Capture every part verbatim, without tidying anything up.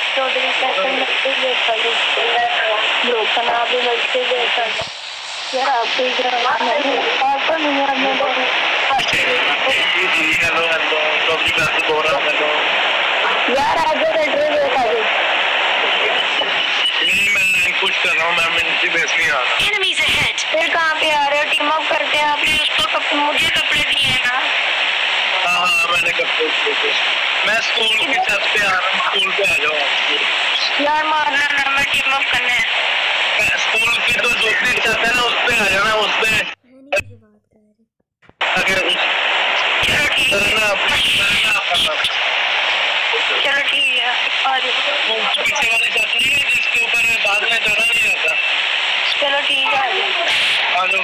Totally पैसे मिलते देता हूँ ब्रो खाना भी मिलते देता हूँ यार आपको इधर आपको नहीं यार मैं हेलो हेलो टॉपिक पे बोल रहा हूँ हेलो यार आप जो एड्रेस बता दो नहीं मैं लाइन पुश कर रहा हूँ मैं मिनटी बेस नहीं आ रहा फिर कहाँ पे आ रहे हो टीम अप करते हैं आपने उसको कपड़े मुझे कपड़े दिए हैं ना हाँ हाँ मैंने कपड़े दिए मैं स्कूल की छत पे आ रहा हूँ स्कूल पे आ जाओ यार मारना ना मैं टीम अप करना है स्कूल की तो दूसरी छत है ना उस पे आ जाना उस पे अगर चलो ठीक है चलो ठीक है आ जाओ पीछे वाली छत नहीं है जिसके ऊपर बाद में चढ़ा नहीं आता चलो ठीक है आ जाओ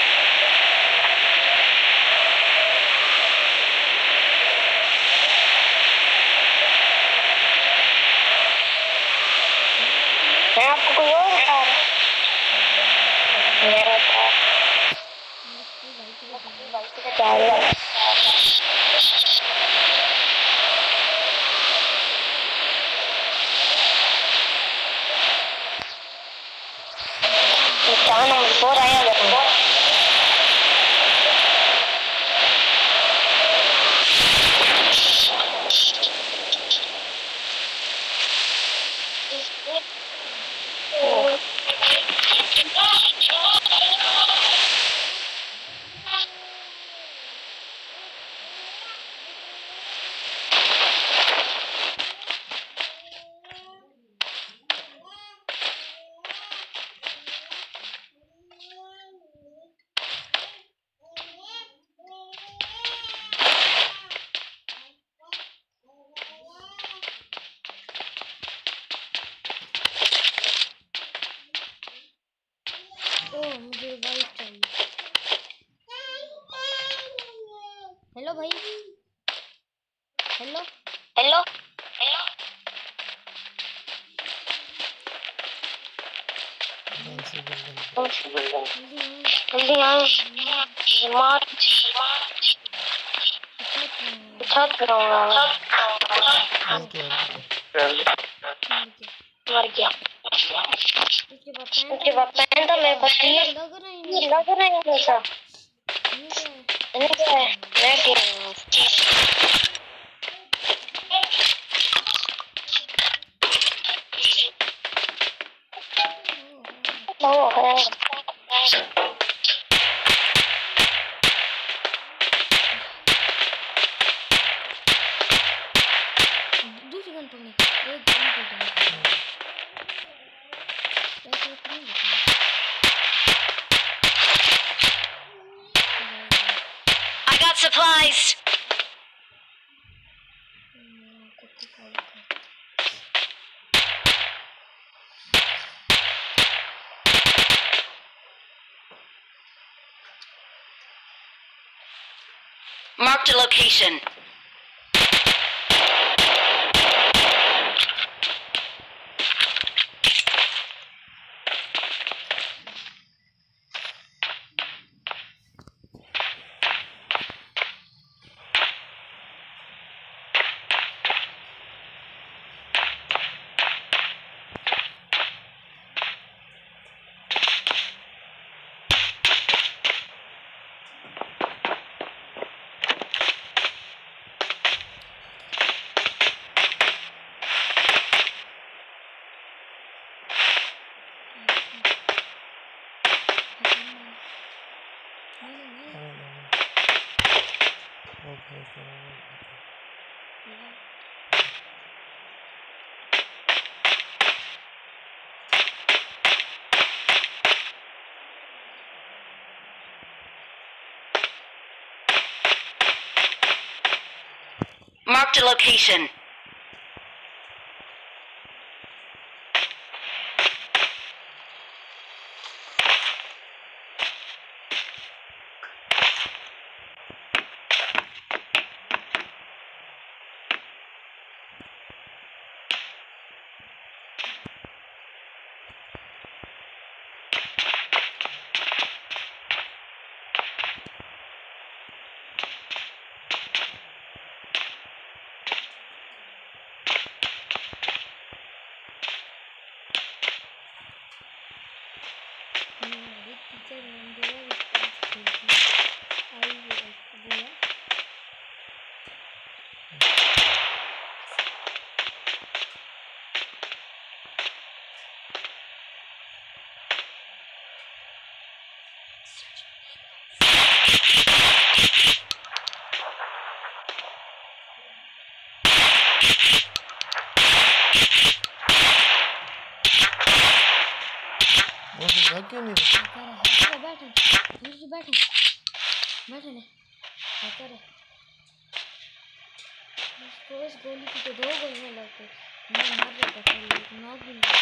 मैं आपको कोई और बता रहा मेरा था बता रहा क्या नंबर फोर आया देखो मुझे वाइफ चाहिए हेलो भाई हेलो हेलो हेलो जल्दी आए मार्च छत करूँगा मर गया उसके बाद पहन तो मैं बची लग रहा है ऐसा नहीं क्या है मैं क्या ओ है दूसरी गन पकड़े एक गन पकड़े I got supplies. Marked a location. Marked a location. Hacker है इसको इस गोली की तो दो गोलियां लगते मैं मार देता था लेकिन नॉक भी नहीं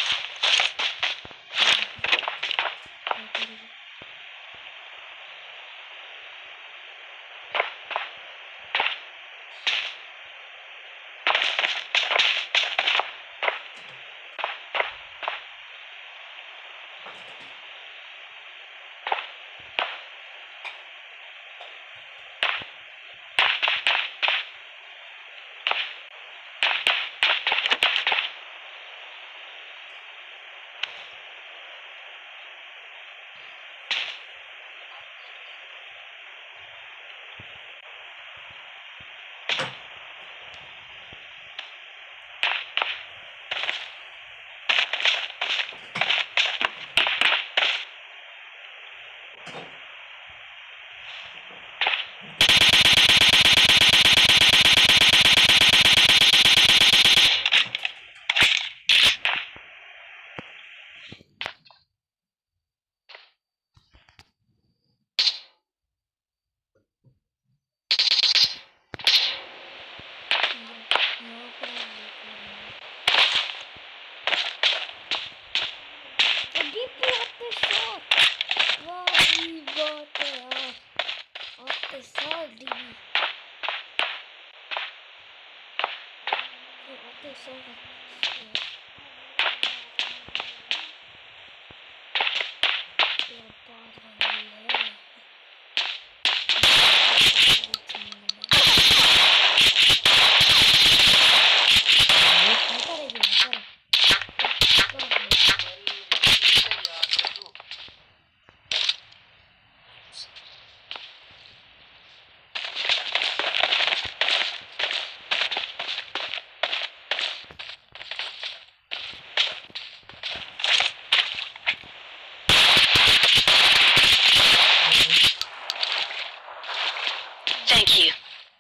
Thank you.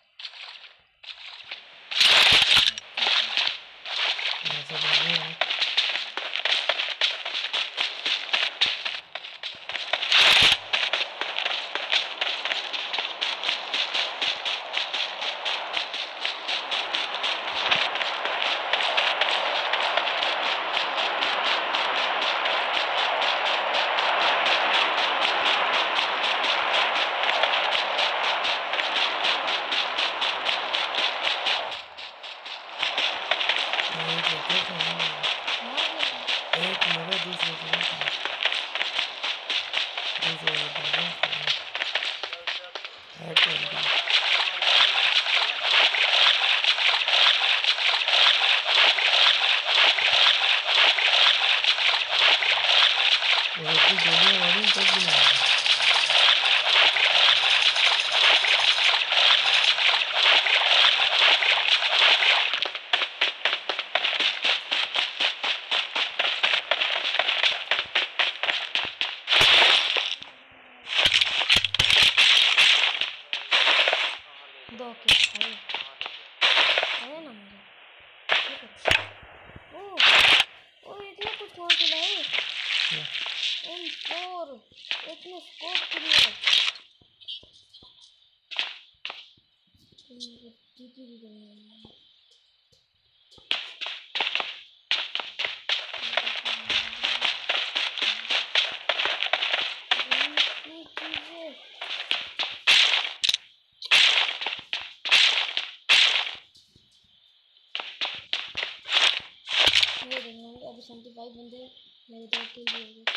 भाई बंदे मेरे दो किल भी हो गए।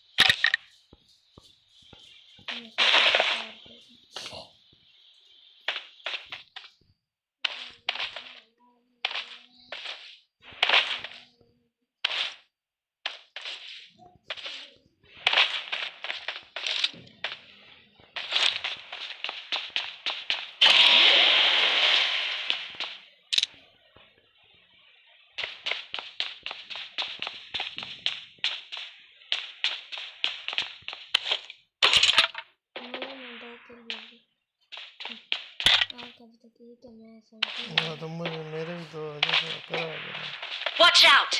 हाँ तो मुझे मेरे भी तो जैसे करा है। Watch out!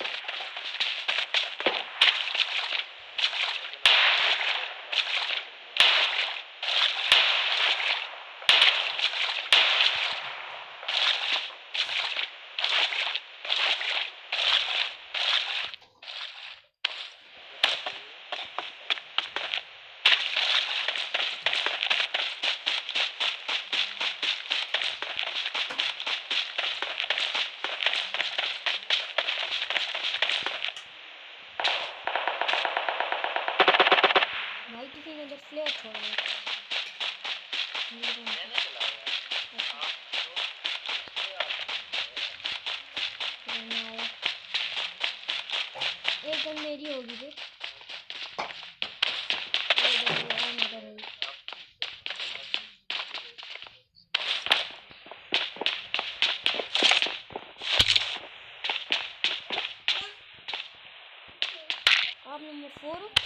साइकिल मेरी होगी फिर। आप नंबर फोर हो।